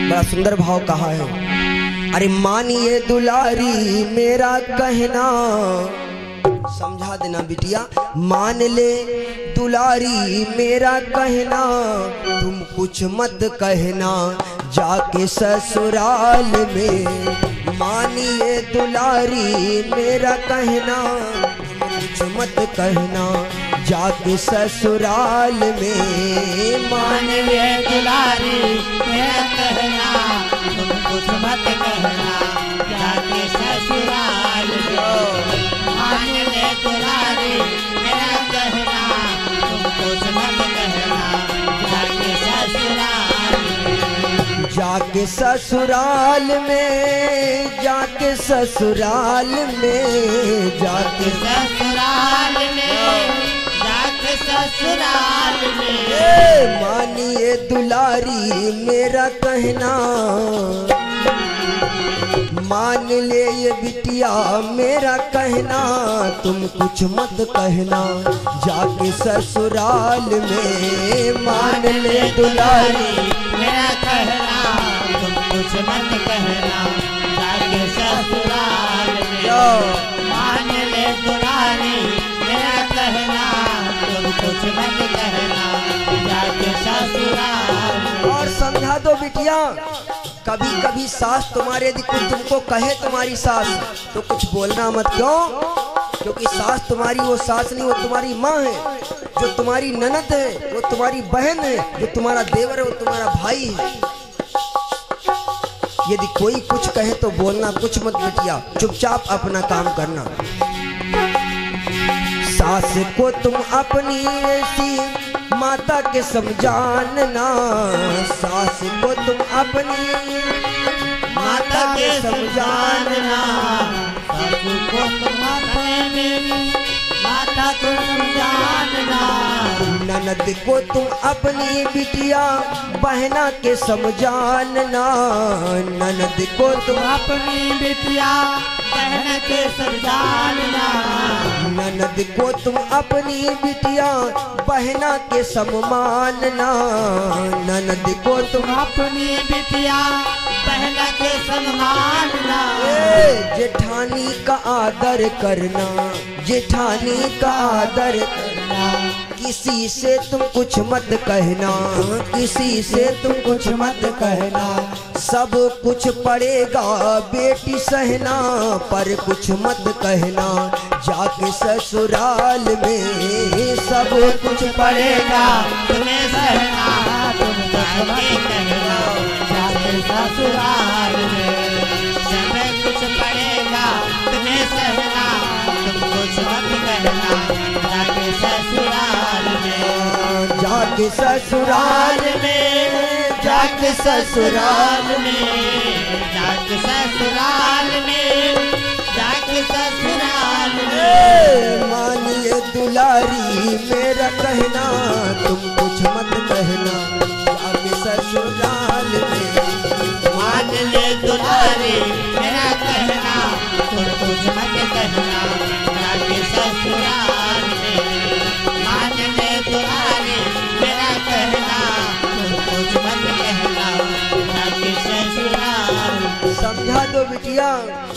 बड़ा सुंदर भाव कहा है। अरे मानिए दुलारी मेरा कहना, समझा देना बिटिया, मान ले दुलारी मेरा कहना, तुम कुछ मत कहना जाके ससुराल में। मानिए दुलारी मेरा कहना, कुछ मत कहना जाके ससुराल में। मानिए दुलारी मेरा कहना, तुम कुछ मत कहना जाके ससुराल में। मानिए दुलारी मेरा कहना, तुम कुछ मत कहना जाके ससुराल में। जाके ससुराल में, जाके ससुराल में, जाके ससुराल में, जाके ससुराल में। मानिए दुलारी मेरा कहना, मान ले ये बिटिया मेरा कहना, तुम कुछ मत कहना जाके ससुराल में। मान ले दुलारी मेरा कहना, तुम कुछ मत कहना जाके ससुराल में। मान ले दुलारी मेरा कहना, तुम कुछ मत कहना जाके ससुराल में। और समझा दो बिटिया, कभी कभी सास तुम्हारे यदि कुछ तुमको कहे तुम्हारी सास, तो कुछ बोलना मत। क्यों? क्योंकि सास तुम्हारी वो सास नहीं, वो तुम्हारी माँ है। जो तुम्हारी ननद है वो तुम्हारी बहन है, जो तुम्हारा देवर है वो तुम्हारा भाई है। यदि कोई कुछ कहे तो बोलना कुछ मत बिटिया, चुपचाप अपना काम करना। सास को तुम अपनी ऐसी माता के समझाना, सास को तुम अपनी माता के समझाना। सासू को तुम अपनी माता को समझाना। ननद को तुम अपनी बिटिया बहना के समझाना। ननद को तुम अपनी बिटिया बहन के समझाना। ननद को तुम अपनी बिटिया बहना के सम्मानना। ननद को तुम अपनी बिटिया बहन के सम्मानना। जेठानी का आदर करना, जेठानी का आदर करना। किसी से तुम कुछ मत कहना, किसी से तुम कुछ मत कहना। सब कुछ पड़ेगा बेटी सहना, पर कुछ मत कहना जाके ससुराल में। सब कुछ पड़ेगा तुम्हें सहना, तुम कुछ मत कहना जाके ससुराल में। सब कुछ पड़ेगा तुम्हें सहना, तुम कुछ मत कहना जाके ससुराल में। जाके ससुराल में, जाके ससुराल में, जाके ससुराल में, जाके ससुराल में। मानिए दुलारी मेरा कहना, तुम कुछ मत कहना जाके ससुराल में। मान ले दुलारी मेरा कहना, तुम कुछ मत कहना जाके ससुराल में। मान ले दुलारी मेरा कहना, तुम कुछ मत कहना जाके ससुराल में। समझा दो बिटिया,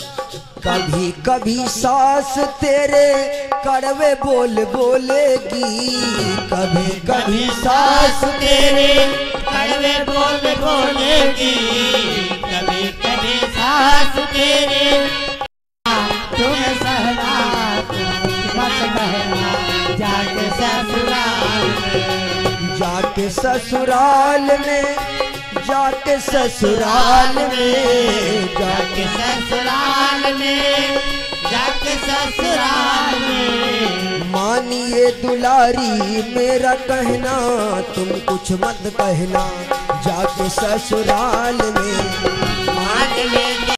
कभी कभी सास तेरे कड़वे बोल बोलेगी। कभी कभी सास तेरे कड़वे बोल बोलेगी। कभी कभी सास तेरे तुम्हें सहना, तुम मत कहना जाके ससुराल में। जाके ससुराल में, जाके ससुराल में, जाके ससुराल में, जाके ससुराल में। मानिए दुलारी मेरा कहना, तुम कुछ मत कहना जाके ससुराल में। मान ले